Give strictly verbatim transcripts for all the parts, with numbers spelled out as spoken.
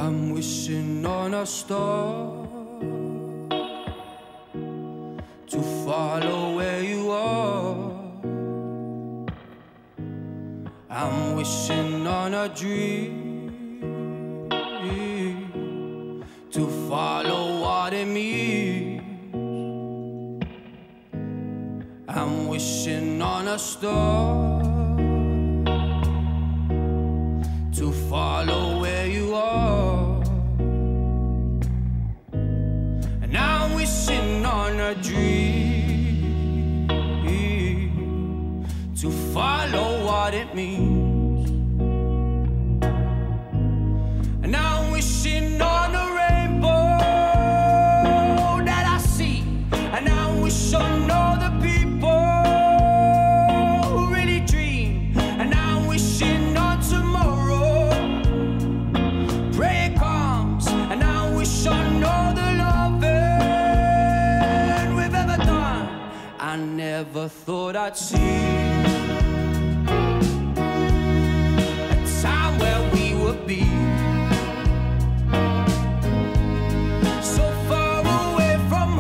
I'm wishing on a star to follow where you are. I'm wishing on a dream to follow what it means. I'm wishing on a star to follow where you are. And I'm wishing on a dream to follow what it means. And I'm wishing on a rainbow that I see. And I wish on all the people who really dream. And I'm wishing on tomorrow, pray it comes. And I wish on all the loving we've ever done. I never thought I'd see be so far away from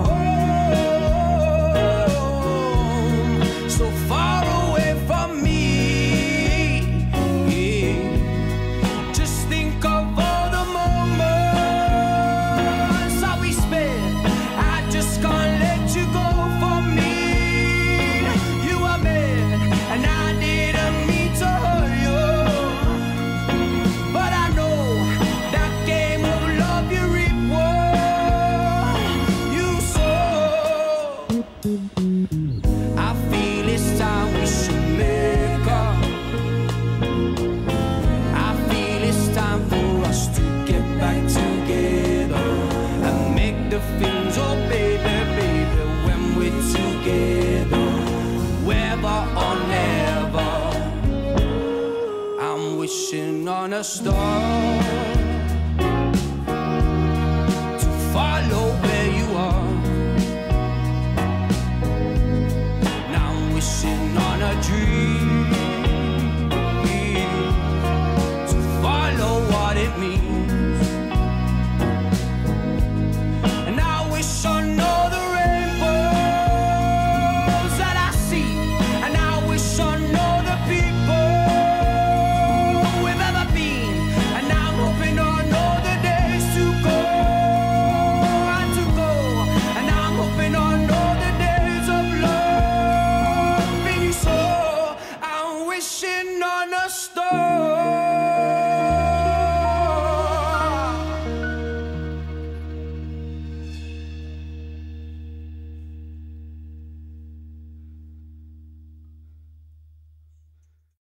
home, so far away from me. Just think of all the moments that we spent. I just can't let you go for me. You are mad, and I didn't mean to hurt you. I feel it's time we should make up. I feel it's time for us to get back together and make the things, oh baby, baby, when we're together, whether or never. I'm wishing on a star to follow where you are. Wishing on a dream to follow what it means. And I wish on all the rainbows that I see. And I wish on all the people we've ever been. And I'm hoping on all the days to go and to go. And I'm hoping on all the days of love. Wishing on a star.